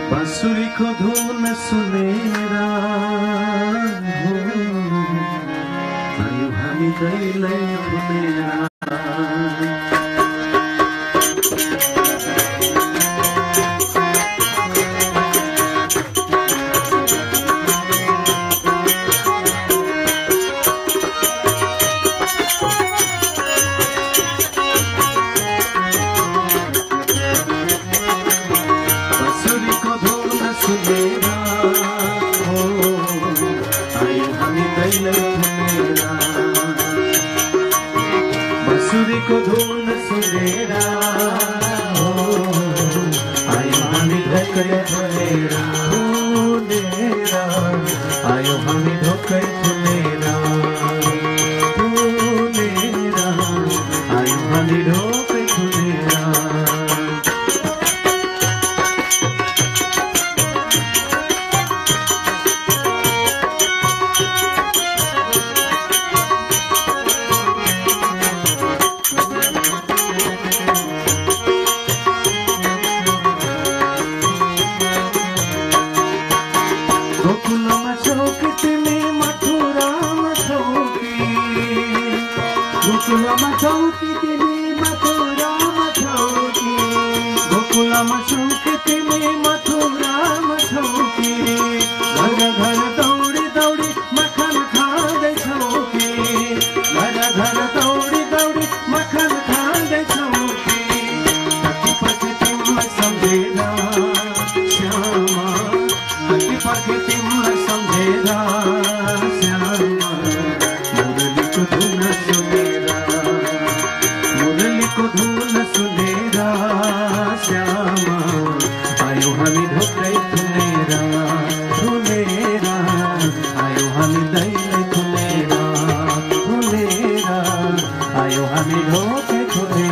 बाँसुरीको धुन सुनेर हो आयौँ हामी दैलै घुमेर। बाँसुरीको धुन सुनेर हो आयौँ हामी ढोकै फुलेर फुलेर आयौँ हामी ढोकै फुलेर फुलेर आयौँ हामी ढोकै फुलेर। गोकुलमा छौ कि तिमी मथुरामा छौ कि गोकुलमा छौ कि तिमी मथुरामा छौ कि गोकुलमा छौ कि तिमी मथुरामा छौ कि घर घर दौडी दौडी मखन खाँदैछौ कि घर घर दौडी दौडी मखन खाँदैछौ कि कति पछि तिमीलाई सम्झेर श्यामा कति पछि तिमीलाई सम्झेर श्यामा मुरलीको धुन सुनेर मुरलीको धुन सुनेर श्यामा आयौँ हामी ढोकै फुलेर फुलेर आयौँ हामी दैलै फुलेर फुलेर आयौँ हामी ढोकै फुलेर।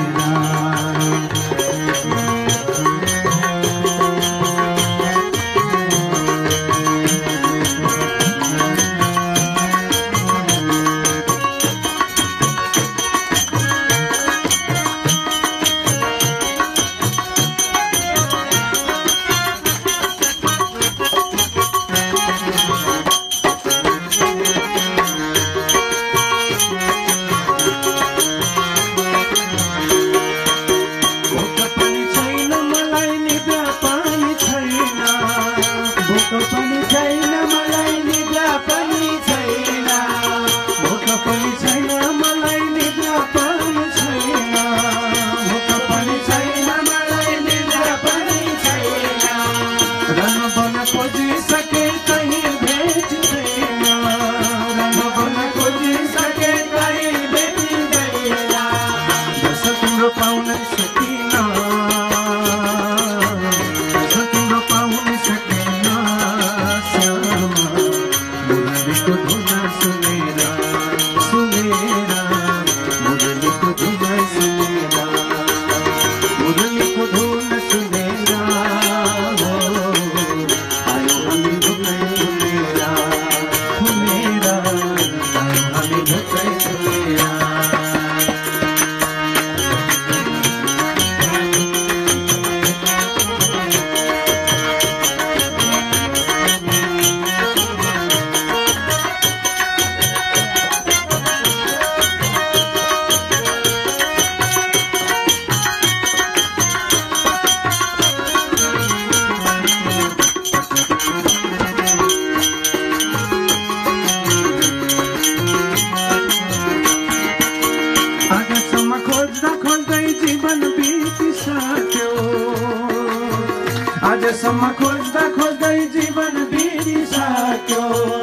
आजसम्म खोज्दा खोज्दै जीवन बितिसक्यो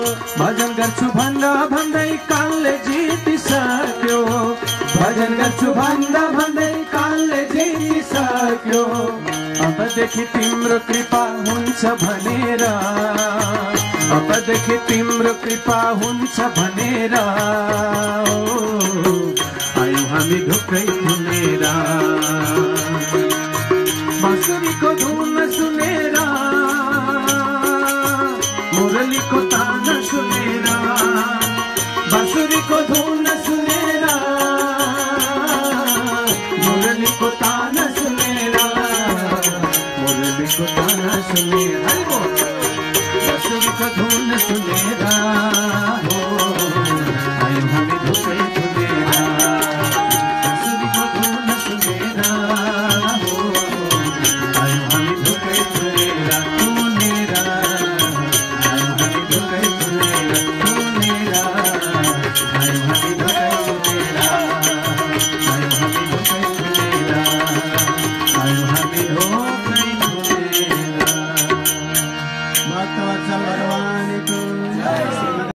भजन गर्छु भन्दा भन्दै कालले जितिसक्यो भजन गर्छु भन्दा भन्दै कालले जितिसक्यो अबदेखि तिम्रो कृपा हुन्छ भनेर अबदेखि तिम्रो कृपा हुन्छ भनेर आयौँ हामी ढोकै फुलेर बाँसुरीको धुन सुनेर मुरलीको तान सुनेर बाँसुरीको धुन सुनेर मुरलीको तान सुनेर मुरली को ताना सुनेरा, बांसुरी को धुन सुनेरा।